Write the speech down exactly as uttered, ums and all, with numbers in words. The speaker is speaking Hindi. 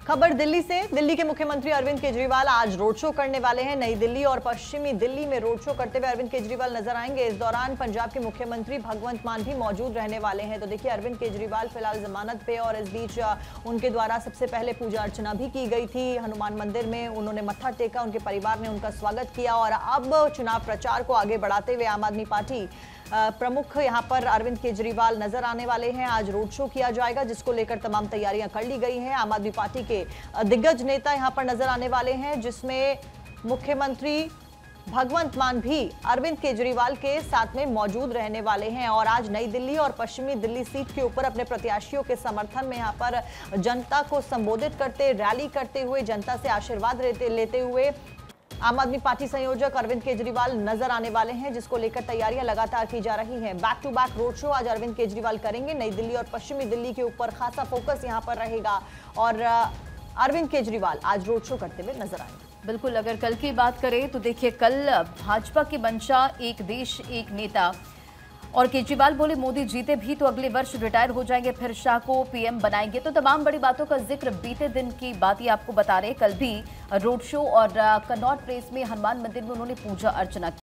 खबर दिल्ली से। दिल्ली के मुख्यमंत्री अरविंद केजरीवाल आज रोड शो करने वाले हैं। नई दिल्ली और पश्चिमी दिल्ली में रोड शो करते हुए अरविंद केजरीवाल नजर आएंगे। इस दौरान पंजाब के मुख्यमंत्री भगवंत मान भी मौजूद रहने वाले हैं। तो देखिए, अरविंद केजरीवाल फिलहाल जमानत पे और इस बीच उनके द्वारा सबसे पहले पूजा अर्चना भी की गई थी हनुमान मंदिर में। उन्होंने मत्था टेका, उनके परिवार ने उनका स्वागत किया और अब चुनाव प्रचार को आगे बढ़ाते हुए आम आदमी पार्टी प्रमुख यहां पर अरविंद केजरीवाल नजर आने वाले हैं। आज रोड शो किया जाएगा, जिसको लेकर तमाम तैयारियां कर ली गई हैं। आम आदमी पार्टी के दिग्गज नेता यहां पर नजर आने वाले हैं, जिसमें मुख्यमंत्री भगवंत मान भी अरविंद केजरीवाल के साथ में मौजूद रहने वाले हैं और आज नई दिल्ली और पश्चिमी दिल्ली सीट के ऊपर अपने प्रत्याशियों के समर्थन में यहां पर जनता को संबोधित करते, रैली करते हुए, जनता से आशीर्वाद लेते लेते हुए आम आदमी पार्टी संयोजक अरविंद केजरीवाल नजर आने वाले हैं, जिसको लेकर तैयारियां लगातार की जा रही हैं। Back to back road show आज अरविंद केजरीवाल करेंगे। नई दिल्ली और पश्चिमी दिल्ली के ऊपर खासा फोकस यहां पर रहेगा और अरविंद केजरीवाल आज रोड शो करते हुए नजर आएंगे। बिल्कुल, अगर कल की बात करें तो देखिए, कल भाजपा की मंशा एक देश एक नेता और केजरीवाल बोले मोदी जीते भी तो अगले वर्ष रिटायर हो जाएंगे, फिर शाह को पीएम बनाएंगे। तो तमाम बड़ी बातों का जिक्र बीते दिन की बात ही आपको बता रहे। कल भी रोड शो और कनॉट प्लेस में हनुमान मंदिर में उन्होंने पूजा अर्चना की।